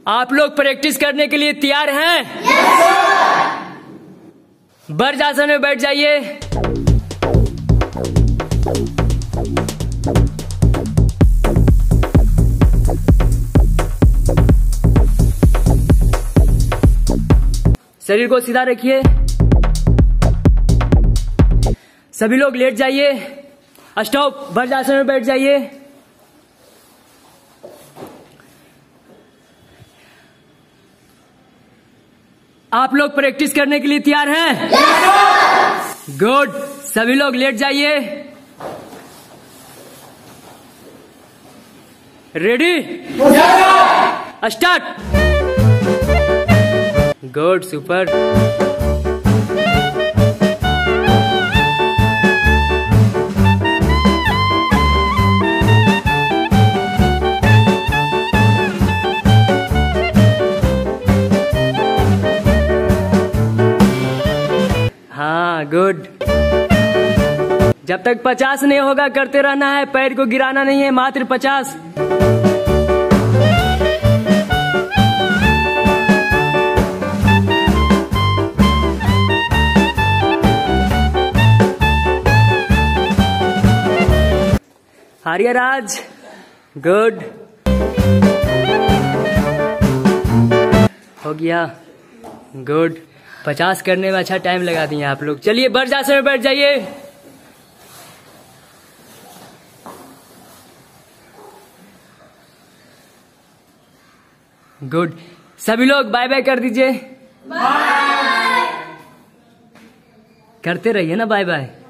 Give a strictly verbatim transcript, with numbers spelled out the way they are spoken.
आप लोग प्रैक्टिस करने के लिए तैयार हैं? वज्रासन में बैठ जाइए। शरीर को सीधा रखिए। सभी लोग लेट जाइए। स्टॉप। वज्रासन में बैठ जाइए। आप लोग प्रैक्टिस करने के लिए तैयार हैं? गुड। सभी लोग लेट जाइए। रेडी? स्टार्ट। Good, super. हाँ, गुड। जब तक पचास नहीं होगा करते रहना है, पैर को गिराना नहीं है। मात्र पचास। आर्यराज, गुड। हो गया, गुड। पचास करने में अच्छा टाइम लगा दिए आप लोग। चलिए वज्रासन में बैठ जाइए। गुड। सभी लोग बाय बाय कर दीजिए। बाय। करते रहिए ना बाय बाय।